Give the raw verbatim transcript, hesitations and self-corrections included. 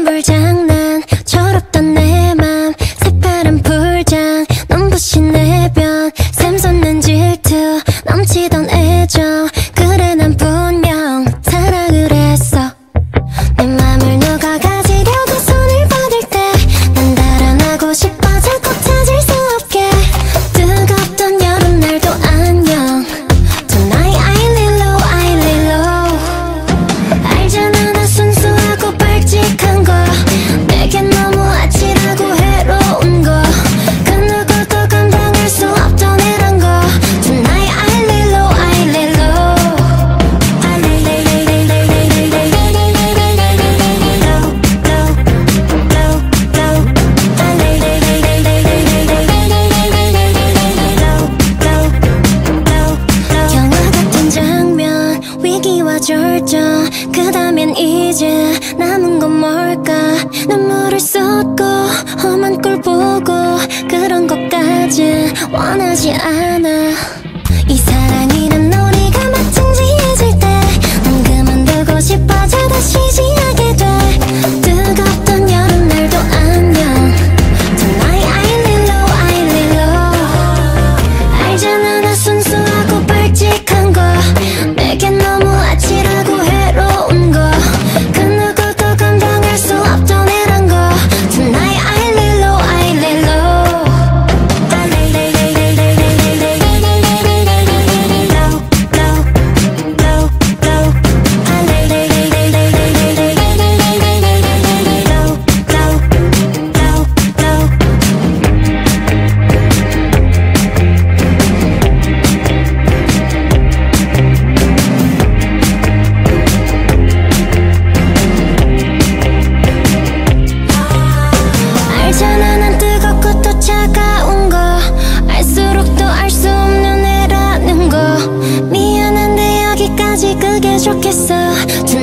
눈물장난 철없던 내 맘 새파란 풀장 눈부신 내변 샘솟는 질투 넘치던 애정 그래 난 분명 사랑을 했어. 내 맘을 누가 가지려고 손을 뻗을 때 난 달아나고 싶어 자꾸 찾을 수 없게 뜨겁던 여름날도 안녕 Tonight I lay low I lay low 알잖아 나 순수하고 발칙한 거 내겐 너무 아찔하고 해로운 거 그 누구도 감당할 수 없던 애란 거 Tonight I lay low I lay low I lay lay lay lay lay lay lay lay lay lay lay lay low low low low I lay lay lay lay lay lay lay lay lay lay lay lay lay low low low low 영화 같은 장면 위기와 절정 그 다음엔 이제 남은 건 뭘까 눈물을 쏟고 험한 꼴 보고 그런 것까진 원하지 않아. 이 사랑이란 놀이가 마침 지해질 때 난 그만두고 싶어져 다시 시작하게 돼 뜨겁던 여름날도 안녕 Tonight I lay low I lay low 알잖아 나 순수하고 발칙한 거 내겐 너무 아찔하고 해로운 거 그 누구도 감당할 수 없던 애란 거 Tonight I lay low I lay low I lay lay lay lay lay lay lay lay lay lay lay lay low low low low I lay lay lay lay lay lay lay lay lay lay lay lay lay low low low low 알잖아 난 뜨겁고 또 차가운 거 알수록 또 알 수 없는 애라는 거 미안한데 여기까지 그게 좋겠어.